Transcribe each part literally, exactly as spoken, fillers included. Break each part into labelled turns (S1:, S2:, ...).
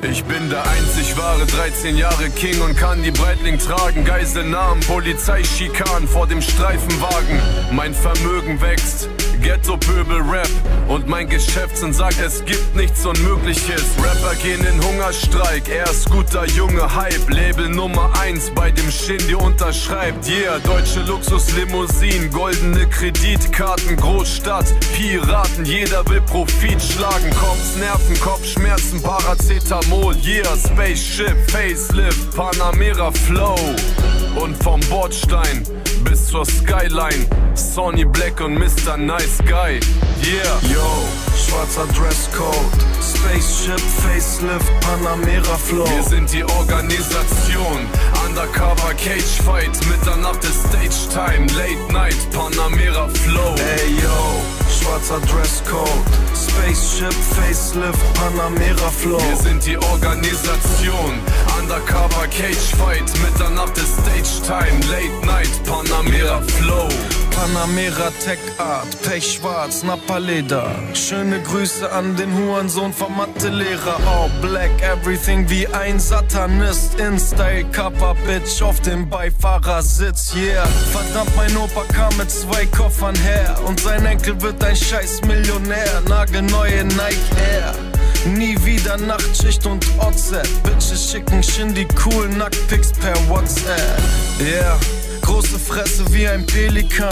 S1: Ich bin der einzig wahre, dreizehn Jahre King und kann die Breitling tragen. Geiselnahmen, Polizeischikanen vor dem Streifenwagen. Mein Vermögen wächst, Ghetto-Pöbel-Rap und mein Geschäftssinn sagt, es gibt nichts Unmögliches. Rapper gehen in Hungerstreik, er ist guter Junge, Hype. Label Nummer eins, bei dem Shindy unterschreibt. Yeah, deutsche Luxuslimousinen, goldene Kreditkarten, Großstadt, Piraten, jeder will Profit schlagen. Kopfnerven, Kopfschmerzen, Paracetamol. Yeah, Spaceship, Facelift, Panamera Flow. Und vom Bordstein bis zur Skyline, Sonny Black und Mister Nice Guy. Yeah, yo,
S2: schwarzer Dresscode, Spaceship, Facelift, Panamera Flow.
S1: Wir sind die Organisation, Undercover Cage Fight, Mitternacht ist Stage Time, Late Night, Panamera Flow.
S2: Ey yo, schwarzer Dresscode, Spaceship, Facelift, Panamera Flow.
S1: Wir sind die Organisation, Undercover Cage Fight, Mitternacht ist Stage Time, Late Night, Panamera Flow.
S2: Panamera Tech Art, Pechschwarz, Napaleder. Schöne Grüße an den Hurensohn vom Mathelehrer. All black, everything wie ein Satanist. In-Style, Cover, Bitch auf dem Beifahrersitz, yeah. Verdammt, mein Opa kam mit zwei Koffern her und sein Enkel wird ein scheiß Millionär. Nagelneue Nike Air. Nie wieder Nachtschicht und O Z. Bitches schicken Shindy cool Nacktpics per WhatsApp. Yeah, große Fresse wie ein Pelikan.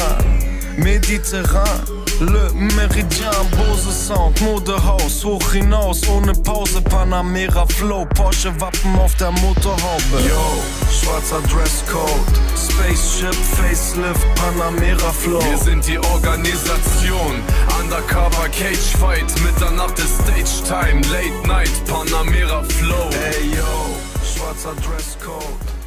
S2: Mediterran, Le Meridian, Bose Sound, Modehaus, hoch hinaus, ohne Pause. Panamera Flow, Porsche Wappen auf der Motorhaube.
S1: Yo,
S2: schwarzer Dresscode, Spaceship, Facelift, Panamera Flow.
S1: Wir sind die Organisation, Undercover Cage Fight, Mitternacht ist Stage Time, Late Night, Panamera Flow.
S2: Ey yo, schwarzer Dresscode.